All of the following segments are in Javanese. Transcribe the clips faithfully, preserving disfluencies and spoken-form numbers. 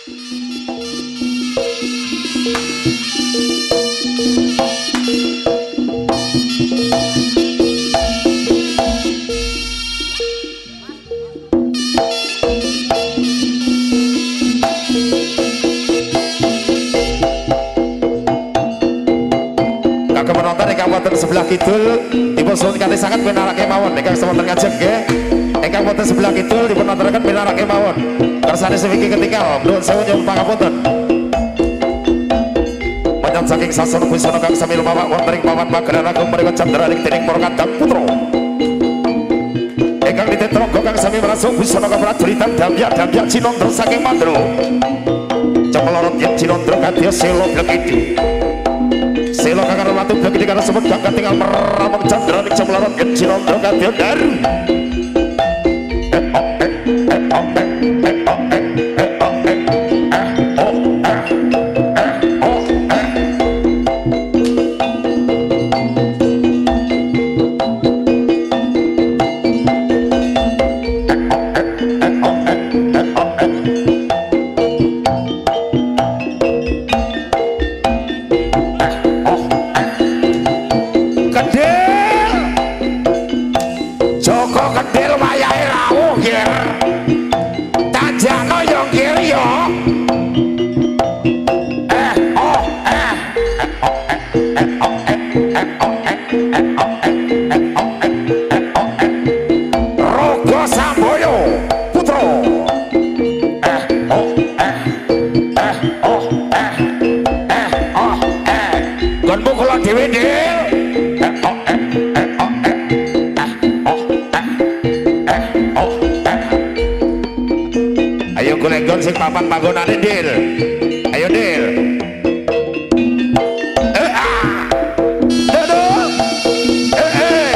Sebelah kidul dipun suwun kanthi sanget pinarake mawon ingkang semonten ngajeng nggih ingkang wonten sebelah kidul dipun aturaken pinarake mawon kersane semiki ketika nuwun sewu nyuwun pangapunten menyang saking sasana busana kang sami lumawak wonten ing pawan Mageran Agung menika candraning dening para Kandang Putra ingkang ditetroga kang sami merasuk busana kapraduritan damyak-damyak Cinandra saking Mandra Cemlorot yen Cinandra kadya sela blekidi selo kakang ratu begini karena sebut kakak tinggal meramang candra ning Cemlorot yen Cinandra kadya daru sing papan panggonane Dil ayo Dil eh ah aduh eh eh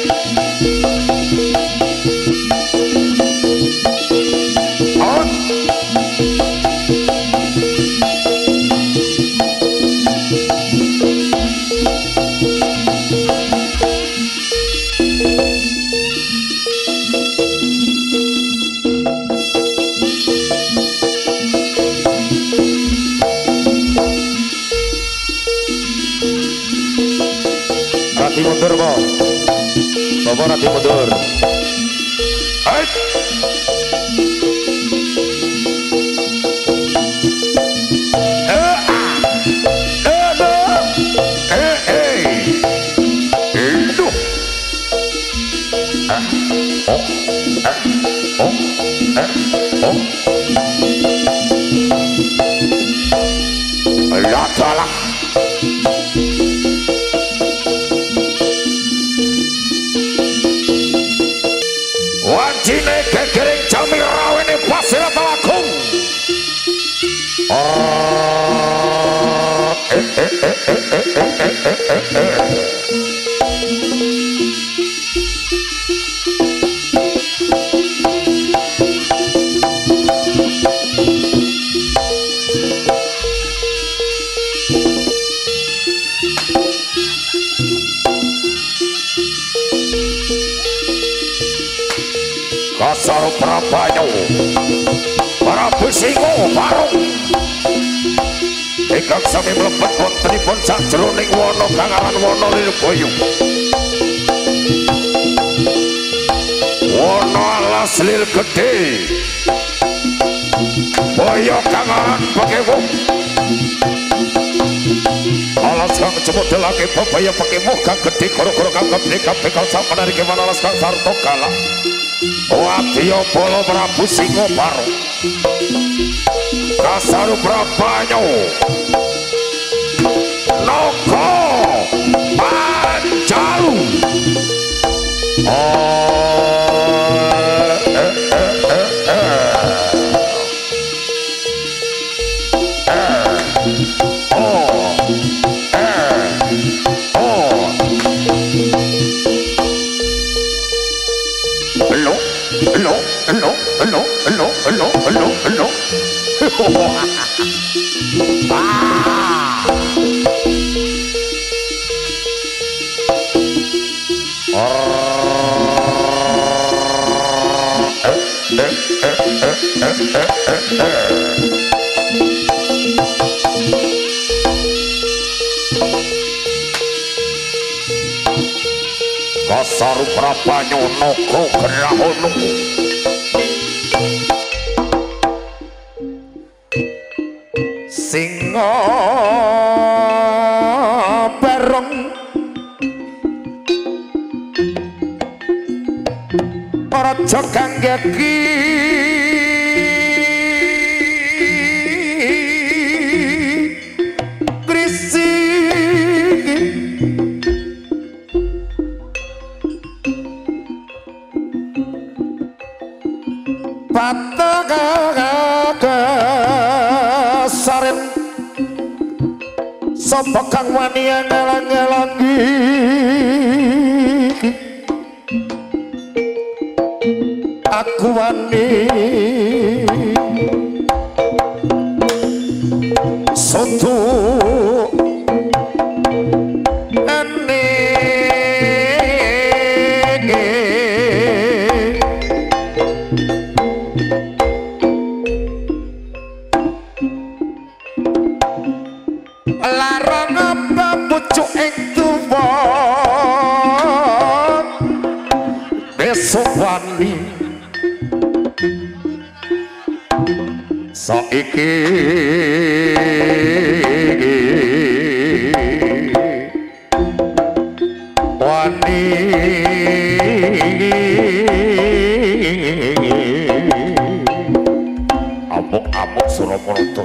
on Rati mundur kok Bapak Rati mundur hai eh ah eh eh eh eh itu ah oh ah oh ah oh Allah Ta'ala wajine gegering jami rawene pasir talagung oh eh eh eh eh eh eh eh eh Kasar Prabanyo Prabu Singo Barung ingkang sami mlebet wontenipun sajroning wana kang aran wana Lirboyo wana alas lir gedhe boyo kang aran Pakewuh alas kang cemodelake bebaya Pakewuh kang gedhe gara-gara kang gedhe kabeh kang sapanarike alas kang sarta galak Wadya Bala Prabu Singo Barung Kasar Prabanyo Naga Panjalu oh eh eh eh eh oh eh oh hello hello hello hello hello hello hello hello ah oh eh eh eh eh eh eh saru prapanyo naga grahana singa bareng raja kanggeki saren sapa kang wani ngalang-alangi aku wani soto larang apa pucuk ing tuwa besok wani saiki wani amuk-amuk Surakarta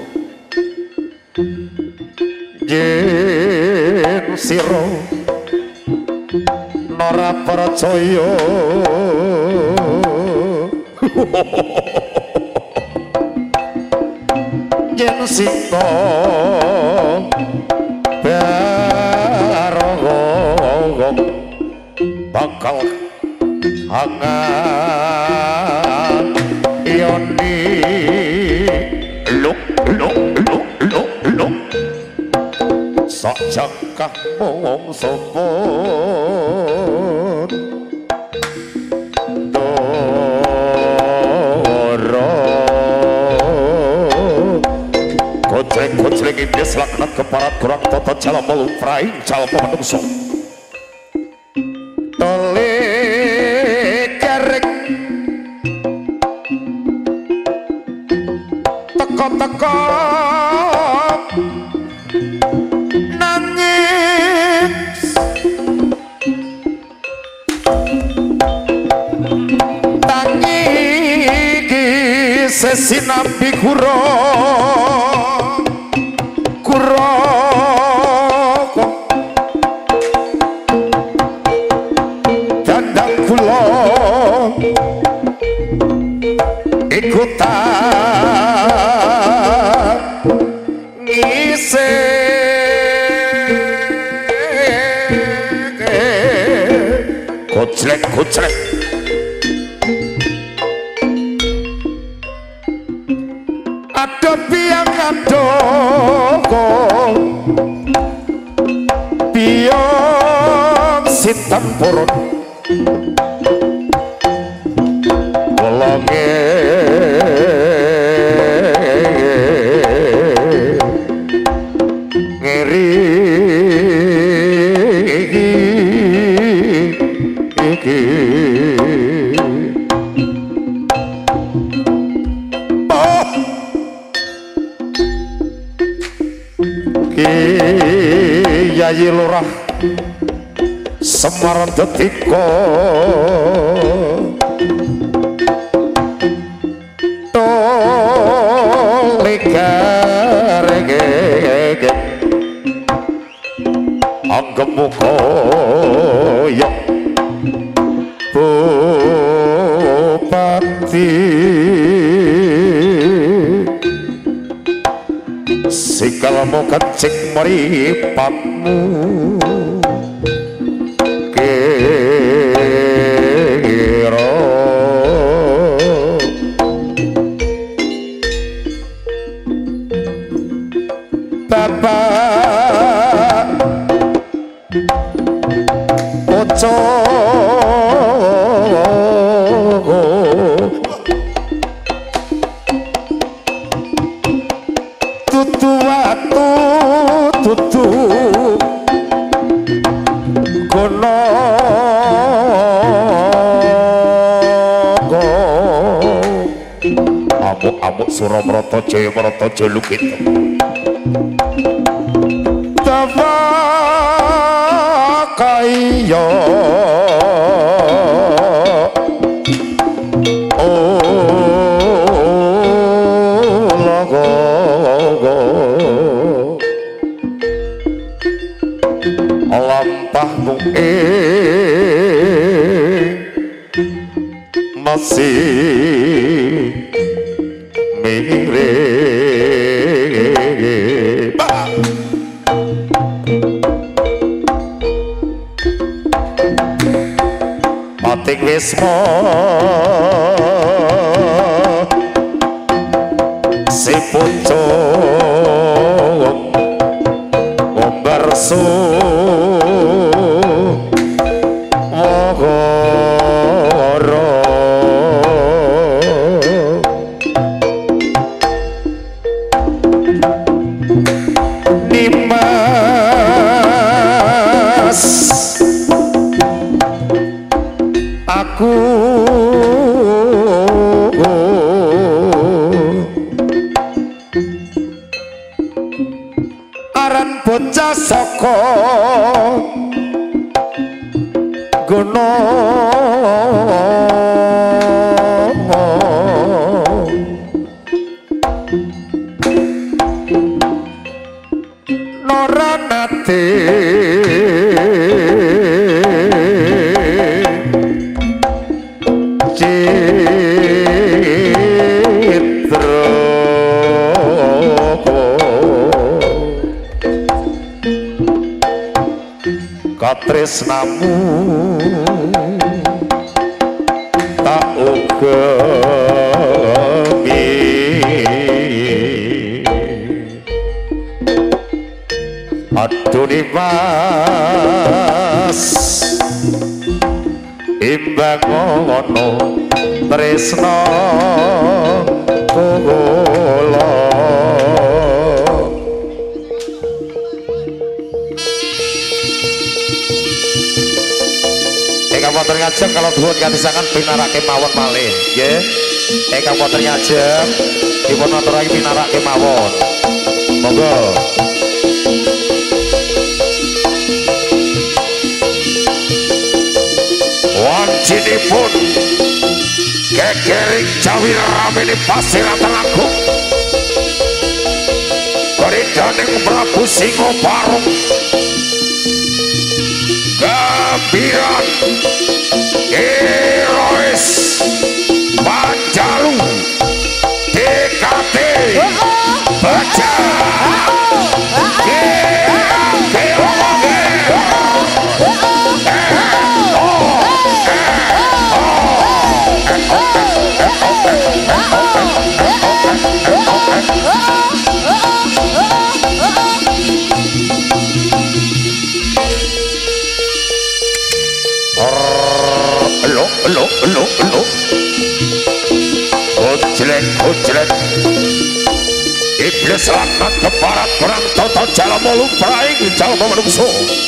yen sira ora percaya yen sita bareng bakal hangat yoni luk luk luk luk luk sak jangkah mong sopon doro kocreng-kocreng ini selaknat keparat kurang toto jalan melu praing jalan pemenungso tole kerek teko-teko sinambi kuro kuro dandang kulo ikutan ngise kocrek kocrek ada biang adoko biang sitan purun kolonge ngeri iki Yayi Lurah Semar Detiko Tolegarege Anggemuko Yok Bupati sikalamu kencing meripatmu kira bapak tutu waktu tutu kono amuk Suramarata Jaya Marata Jalukita Dawa kaya lampahmu ing masih mirip pating wisma si pucung ombarsu aku aran bocah saka gunung noranate katresnamu tak ugemi aduh mas imbang ngono tresna kula Kabupaten Ngajeng kalau duhun katisangan pinarake mawon malih nggih. Ing Kabupaten Ngajeng dipun aturaken pinarake mawon. Monggo. Wancinipun kekering Jawi ramene Pasiratan Agung. Koridaning Prabu Singoparung. Gambiran herois Panjalu D K T baca lo lo lo lo ojlek ojlek iblis laknat keparat perang toto jalan molu praing jalan menungso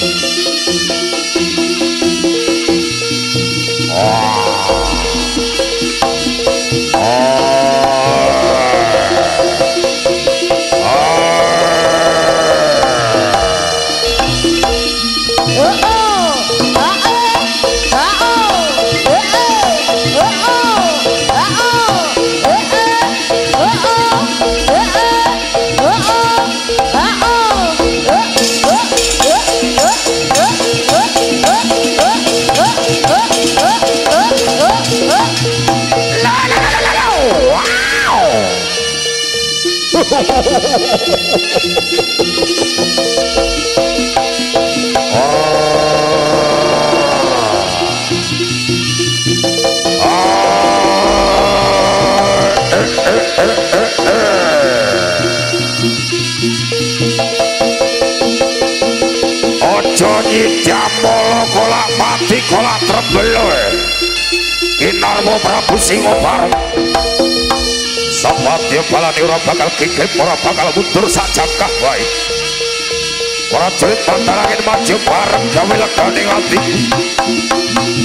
Ojo nyidamolo kolak mati kolak terbelo Kinarmo Prabu Singoparung Sampatnya balani ora bakal kikip ora bakal mundur sajangkah wae Para jurit pantarangin maju bareng gawe legane ati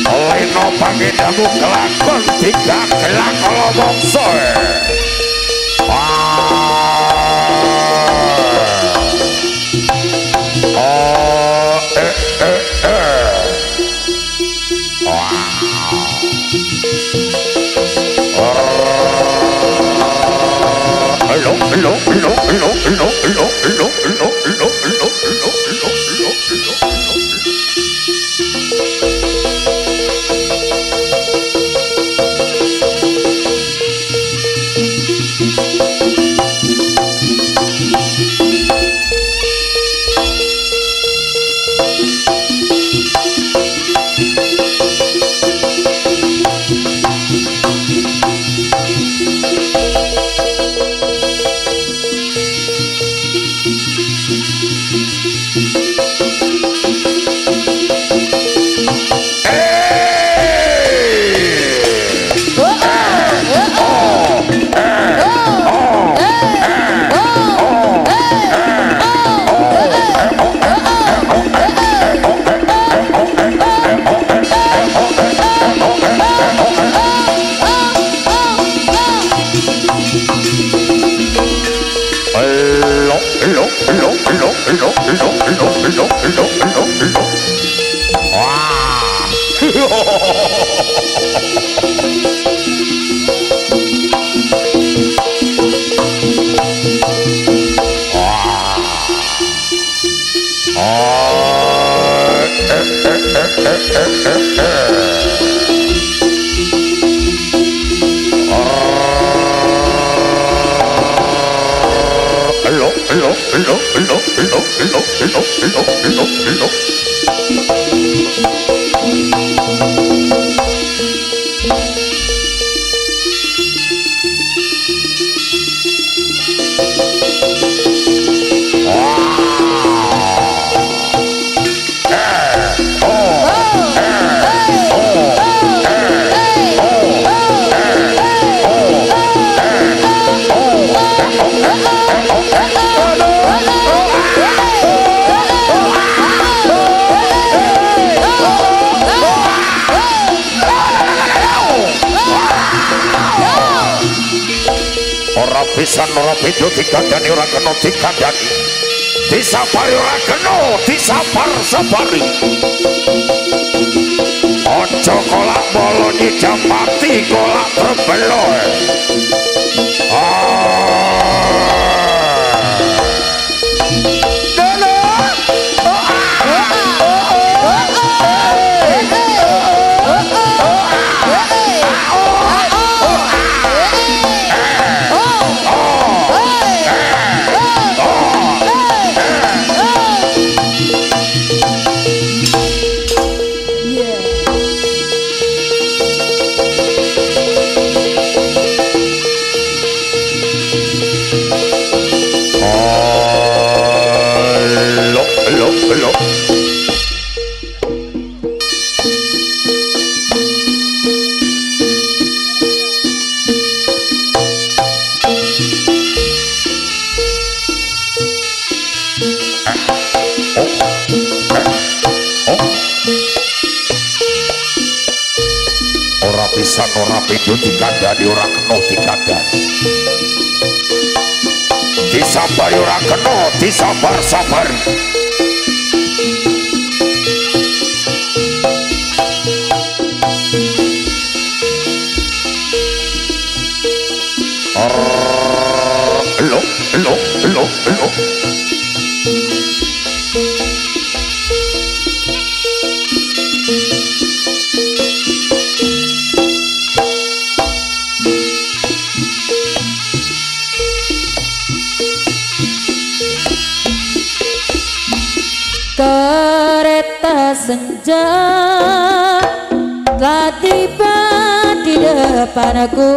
Leno pangedamu kelakon tiga gelak kala mongso Hello, hello, hello, hello, hello, hello, hello, hello, hello, hello, hello, hello, hello. Pisan ora beda dikandani ora kena dikandani, disapari ora kena disapar-sapari. Aja kolak bolo nyidapati kolak berbelo. Pisan ora pindho dikandani ora kena dikandani, disabari ora kena disabar-sabari. Hello, hello, hello, hello. Kereta senja telah tiba di depanku,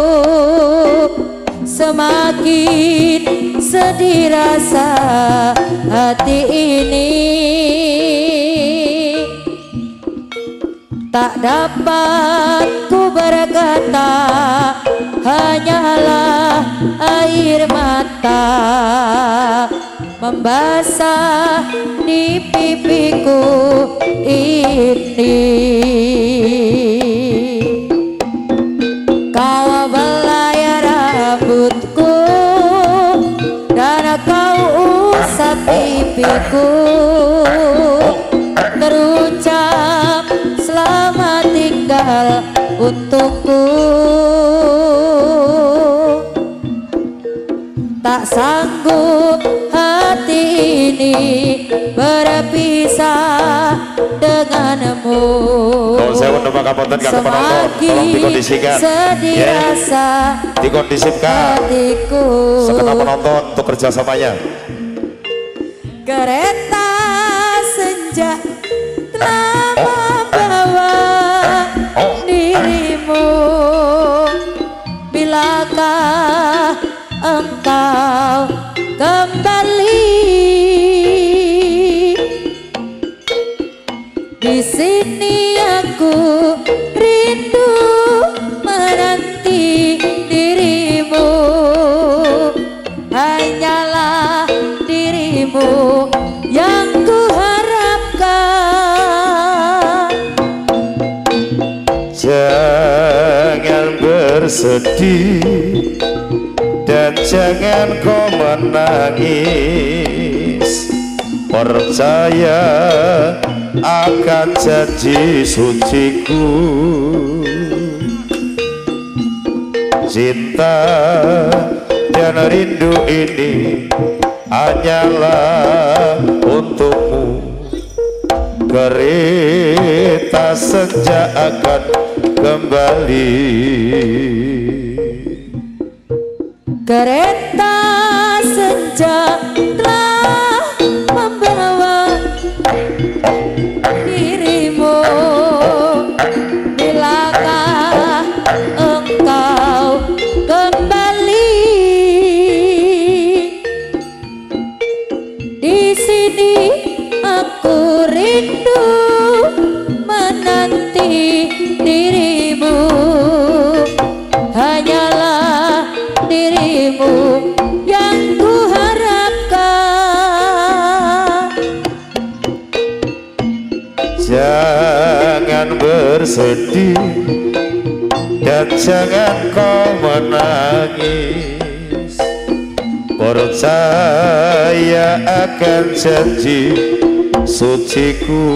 semakin sedih rasa hati ini. Tak dapat ku berkata, hanyalah air mata membasah di pipiku ini. Kau belai rambutku dan kau usap pipiku, terucap selamat tinggal untukku. Tak sanggup hati ini berpisah denganmu. Semakin sedih rasa dikondisikan hatiku. segenap penonton untuk kerjasamanya. Kereta senja telah membawa dirimu. Bilakah engkau kembali? Di sini aku rindu menanti dirimu. Hanyalah dirimu yang ku harapkan. Jangan bersedih dan jangan kau menangis. Percaya akan janji suciku. Cinta dan rindu ini hanyalah untukmu. Kereta senja akan kembali. Kereta senja telah membawa dirimu. Bilakah engkau kembali? Di sini aku rindu menanti dirimu. Hanyalah dirimu yang ku harapkan. Jangan bersedih dan jangan kau menangis. Percaya akan janji suciku.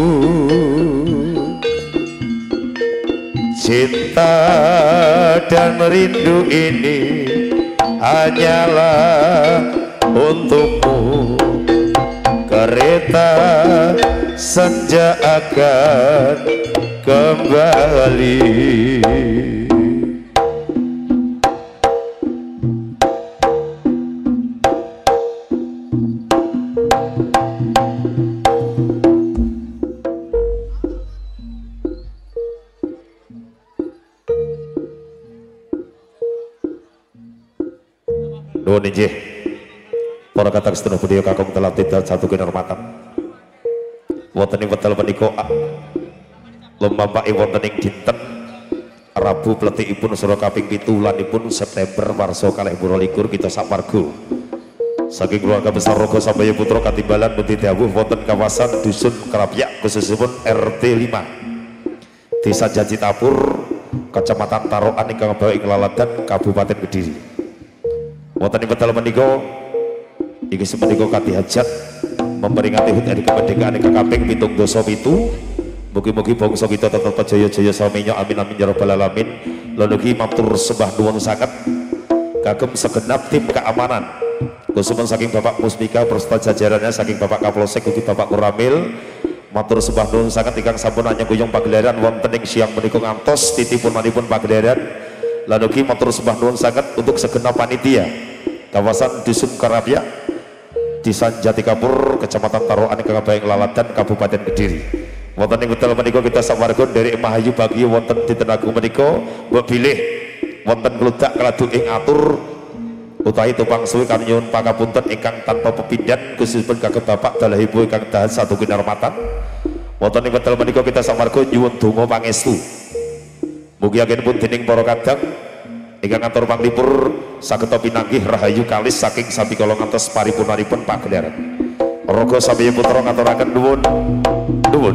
Cinta dan rindu ini hanyalah untukmu. Kereta senja akan kembali. Nuwun inggih para kadang sedaya budaya kakung telah tidak satu kinurmatan. Wonten ing wekdal menika lumampah wonten ing dinten Rabu pletikipun sura kaping pitu lanipun September warsa kalih puluh likur kita saparga saking keluarga besar Rogo Sambaya Putra Katimbalan Muti dawuh wonten kawasan Dusun Kerapyak khususipun R T lima Desa Jajitapur Kecamatan Tarokan ingkang bawa ing Laladan Kabupaten Kediri. Wonten ing wekdal menika iki semenika kanthi hajat memperingati H U T Hari Kemerdekaan ingkang kaping pitung dasa pitu. Mugi-mugi bangsa kita tetep jaya-jaya saminya amin amin ya rabbal alamin. Lan ugi matur sembah nuwun sanget kagem segenap tim keamanan khususipun saking Bapak Musmika beserta jajarannya, saking Bapak Kapolsek ugi Bapak Kuramil. Matur sembah nuwun sanget ingkang sampun anyengkuyung pagelaran wonten ing siang menika ngantos titipunanipun pagelaran. Lan ugi matur sembah nuwun sanget untuk segenap panitia kawasan Dusun Kerapyak Desa Jatikapur Kecamatan Tarokan ingkang baing Laladan Kabupaten Kediri. Wonten ing wekdal menika kita sawarga dari Mahayu Bagio wonten dinten agung menika mbok bilih wonten keludak kaladu ing atur utawi tupang suwi kami nyuwun pangapunten ingkang tanpa pepindhan khususipun kagem Bapak Dalahibu ingkang dahan satu kinurmatan. Wonten ing wekdal menika kita sawarga nyuwun donga pangestu. Mugi agenipun dening para kadang ingkang ngatur panglipur saged pinanggih rahayu kalis saking sami kala ngantos paripurnanipun pagelaran. Rogo Sambaya Putra ngaturaken nuwun nuwun.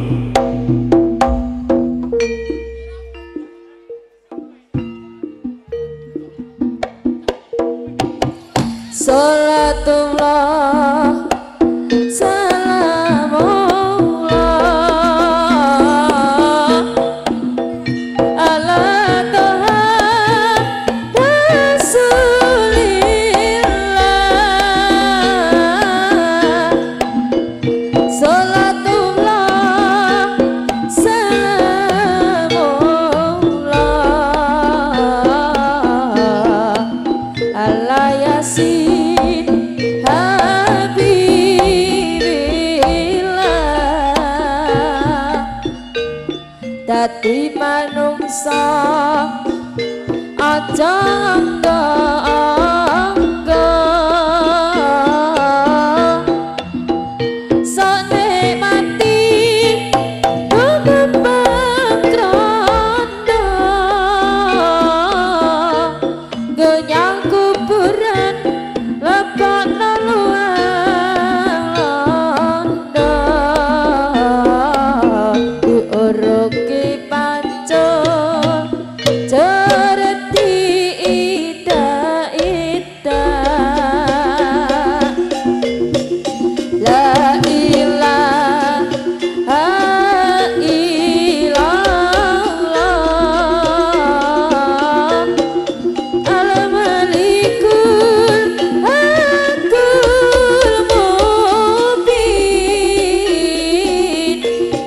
Salatullah salamullah ala dadi manungsa aja angga-angga sone mati kembang krana genyang kuburan lebokno luanda diuruki panco cereti ida-ida la ilaha illallah al-malikul hakul mubin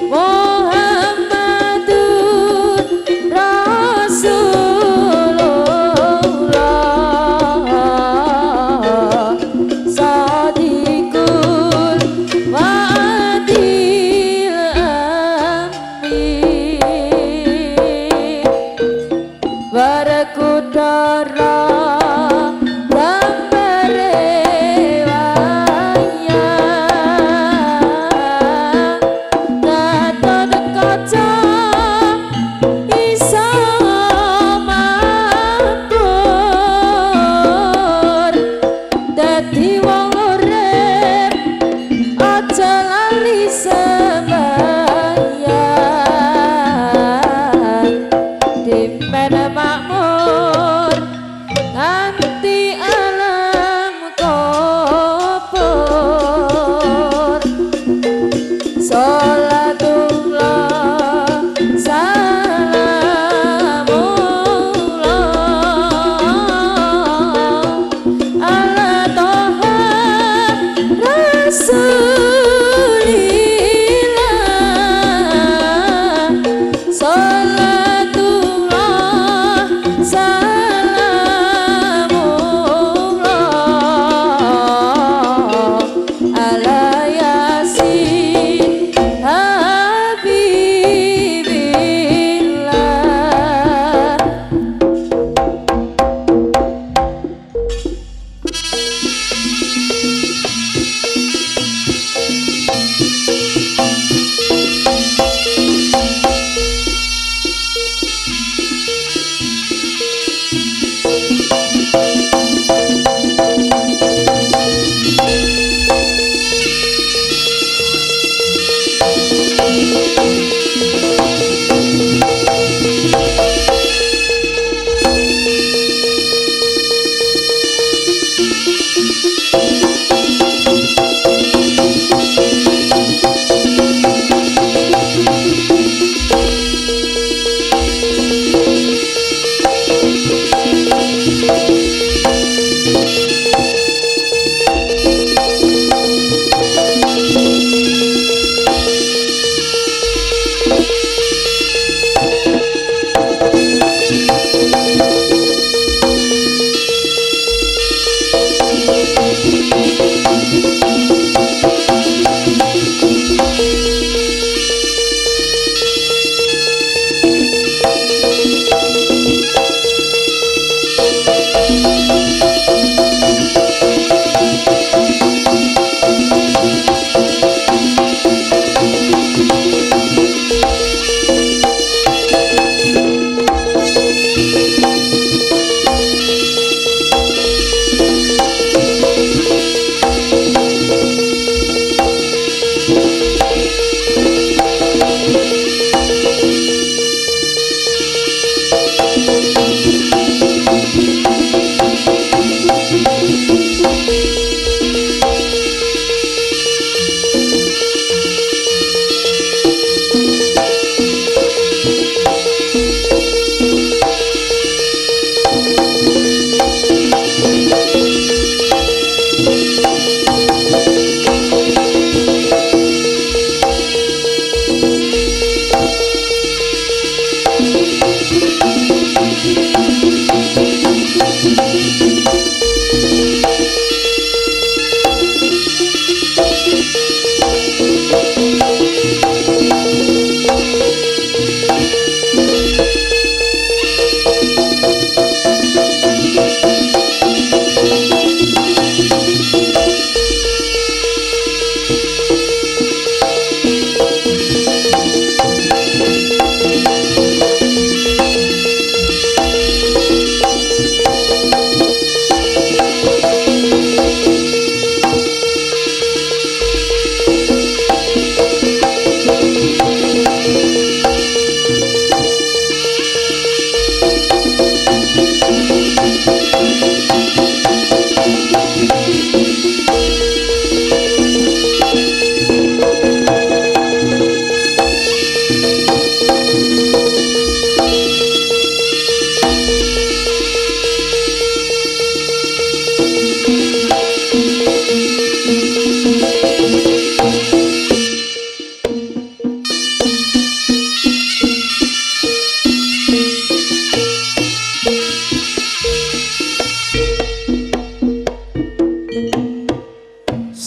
Muhammadur Rasulullah Sadiqul wa'adil amin Barakudara dadi wong urip aja lali sembahyang dimen makmur nganti alam kubur sholatullah salamullah ala toha rasulillah sholatullah salamullah ala yasin habibillah Thank you.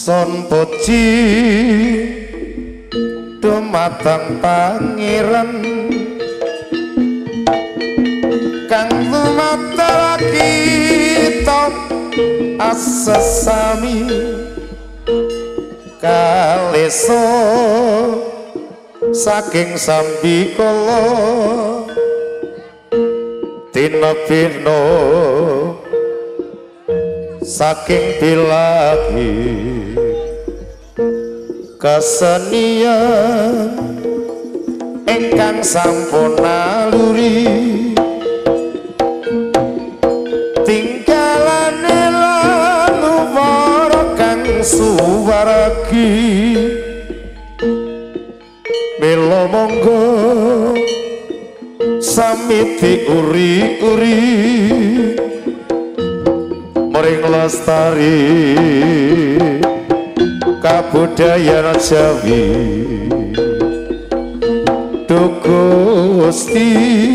Son puji dumateng pangeran kang lumatar kita asesami kaleso saking sambikala tinepino saking bilahi kesenian ingkang sampun naluri tinggalane laluwara kang suwargi mila monggo sami diuri-uri mring lestari kabudayan Jawi Gusti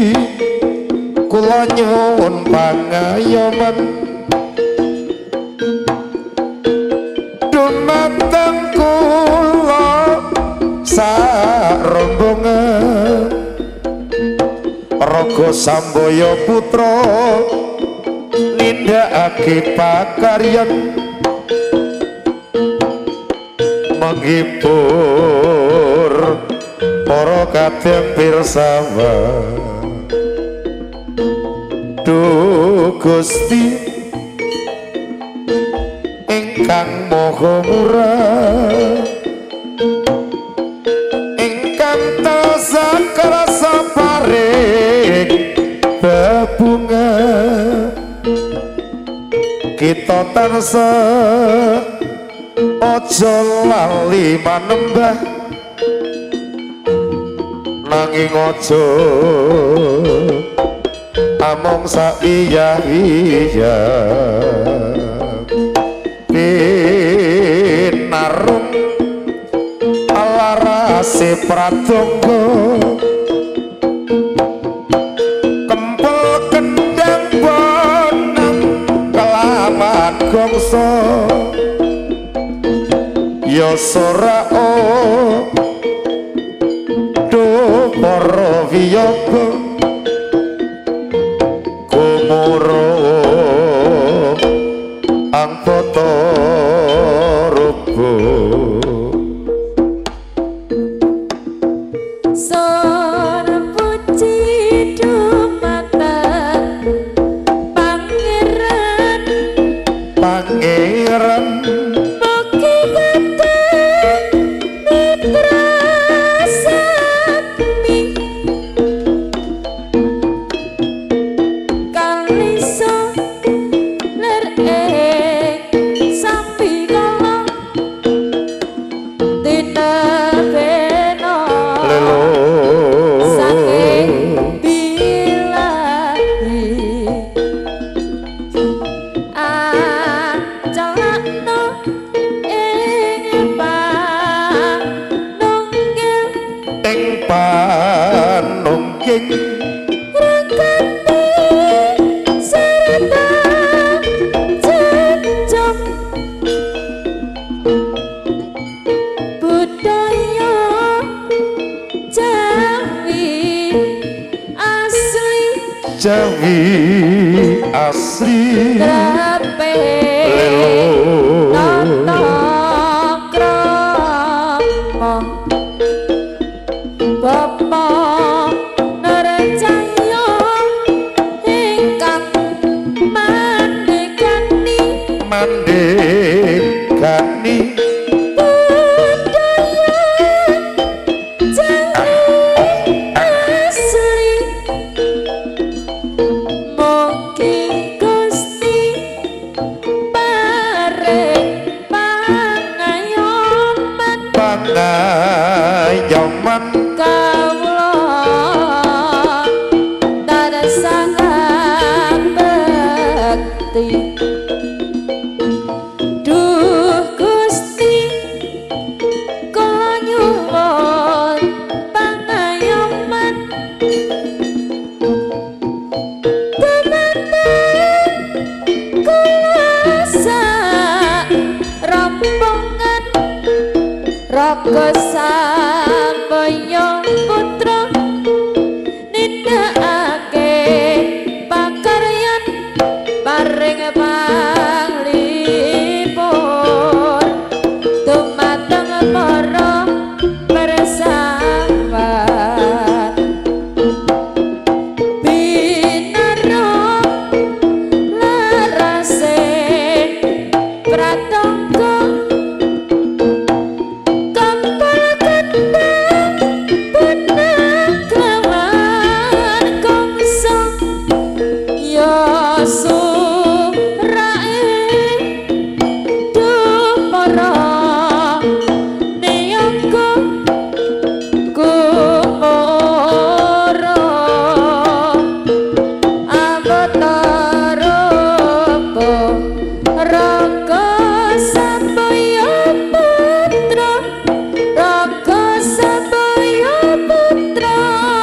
kula nyuwun pangayoman dumateng kula sak rombongan Raga Sambaya putra nindakake pakaryan menghibur para kadang pirsawa Duh Gusti ingkang maha murah ingkang tansah krasa paring bebungah kita tansah aja lali manembah nanging aja among saiya-iya pinarung alarase pradonga kempel kendang bonang kelaman gongso ya sora o do para wiyaga kumuro angkata rupa Son puji dumateng pangeran pangeran mugi gedhe mitra sakmi kalisa ler ing sambikala tinebena lelo saking bilahi ajalakno ing panunggil ing panungging rekati sarta jejak budaya Jawi asli Jawi asli Trape lelo tata krama Bapa Narjaya ingkang mandekani mandekani budaya Jawi asli mugi Gusti paring pangayoman pangayoman kawula tansah bekti Duh Gusti kula nyuwun pangayoman dumateng kula sak rombongan Raga Samaya putra nindakake pakaryan paring panglipur dumateng para persahabat binara larase pratangga kapal kendang penakawan kongso ya surae dupara niyangga kumara avatarupa Raga Samaya putra Raga Samaya putra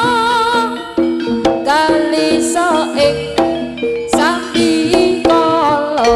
kalisa ing sambikala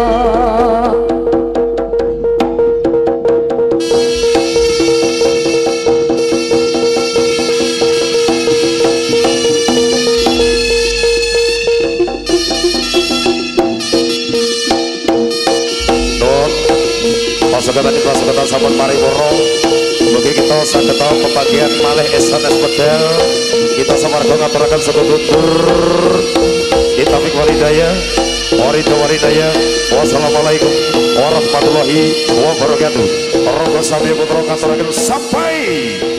Dot pasukan di pasukan sampun paripurna mugi kita saged pembagian malih S N S Pedel kita samarga ngaturaken sekundur kita Taufik Walidaya Warida Walidaya wassalamualaikum warahmatullahi wabarakatuh. Raga Samaya putra ngaturaken sampai